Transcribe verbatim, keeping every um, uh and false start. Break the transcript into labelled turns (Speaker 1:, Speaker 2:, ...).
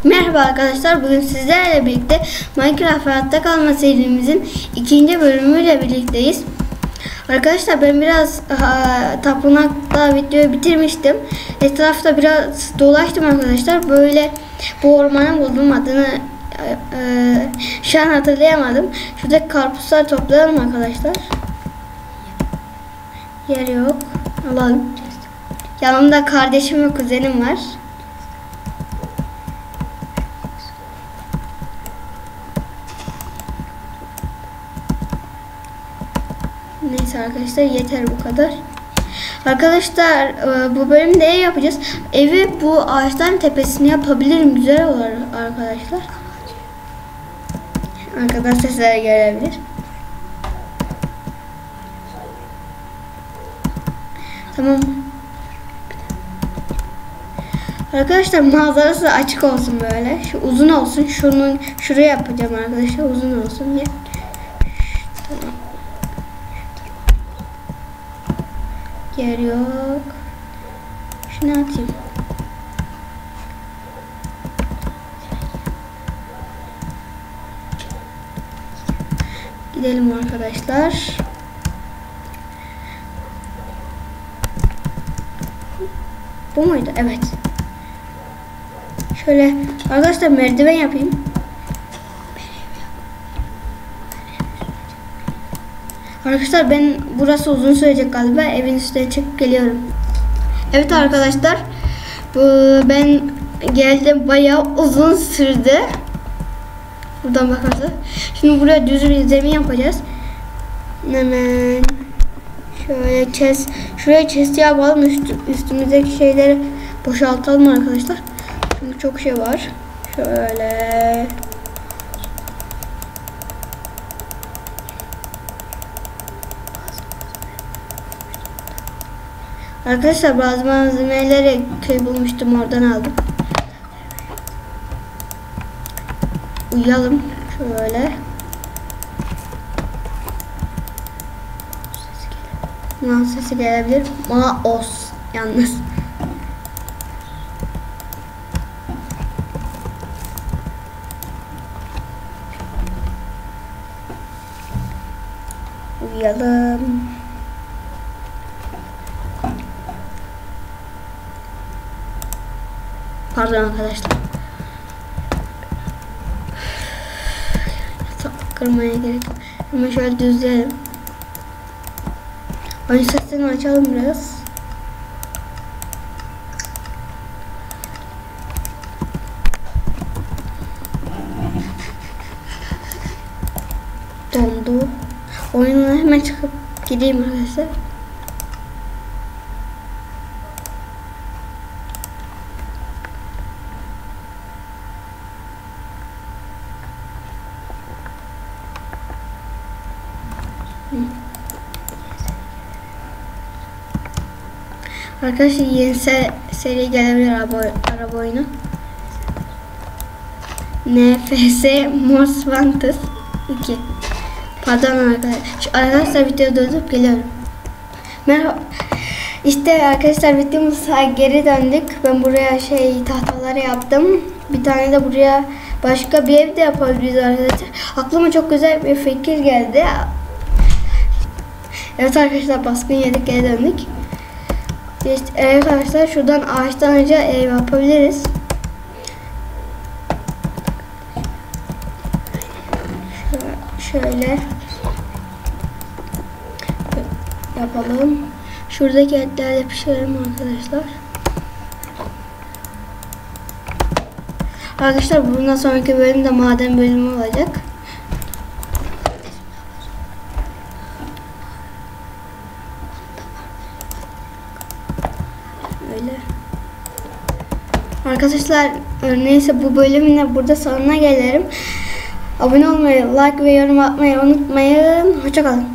Speaker 1: Merhaba arkadaşlar, bugün sizlerle birlikte Minecraft Hayatta Kalma serimizin ikinci bölümüyle birlikteyiz. Arkadaşlar ben biraz ha, tapınakta videoyu bitirmiştim. Etrafta biraz dolaştım arkadaşlar. Böyle bu ormanı buldum, adını e, e, şu an hatırlayamadım. Şuradaki karpuzları toplayalım arkadaşlar. Yer yok. Alalım. Yanımda kardeşim ve kuzenim var. Neyse arkadaşlar, yeter bu kadar. Arkadaşlar bu bölümde ev yapacağız. Evi bu ağaçların tepesine yapabilirim. Güzel olur arkadaşlar. Arkadan sesler gelebilir. Tamam. Arkadaşlar manzarası açık olsun böyle. Şu uzun olsun. Şunun şuraya yapacağım arkadaşlar. Uzun olsun diye. Tamam. Yer yok. Şunu atayım. Gidelim arkadaşlar. Bu muydu? Evet. Şöyle arkadaşlar merdiven yapayım. Arkadaşlar ben burası uzun sürecek galiba. Evin üstüne çıkıp geliyorum. Evet arkadaşlar. Bu ben geldim, bayağı uzun sürdü. Buradan bakarsak. Şimdi buraya düz bir zemin yapacağız. Hemen şöyle chest, şuraya chest yapalım. Üstü, üstümüzdeki şeyleri boşaltalım arkadaşlar. Çünkü çok şey var. Şöyle. Arkadaşlar bazı malzemeleri köy bulmuştum, oradan aldım. Uyuyalım şöyle. Mouse sesi gelebilir. Mouse yalnız. Uyuyalım. Pardon arkadaşlar. Kırmaya gerek yok. Hemen şöyle düzleyelim. Oyun sesini açalım biraz. Dondu. Oyununa hemen çıkıp gideyim arkadaşlar. Arkadaşlar yeni se seri gelebilir, araba, araba oyunu. N F S Most Wanted iki. Pardon arkadaşlar. Arkadaşlar videoyu durdurup geliyorum. Merhaba. İşte arkadaşlar videomuza geri döndük. Ben buraya şey tahtaları yaptım. Bir tane de buraya başka bir ev de yapabiliriz arkadaşlar. Aklıma çok güzel bir fikir geldi. Evet arkadaşlar, baskın yedik, geri döndük. İşte, evet arkadaşlar, şuradan ağaçtan önce ev yapabiliriz. Şöyle yapalım. Şuradaki etlerle pişirelim arkadaşlar. Arkadaşlar bundan sonraki bölümde maden bölümü olacak. Öyle. Arkadaşlar neyse, bu bölümün de burada sonuna gelirim. Abone olmayı, like ve yorum atmayı unutmayın. Hoşça kalın.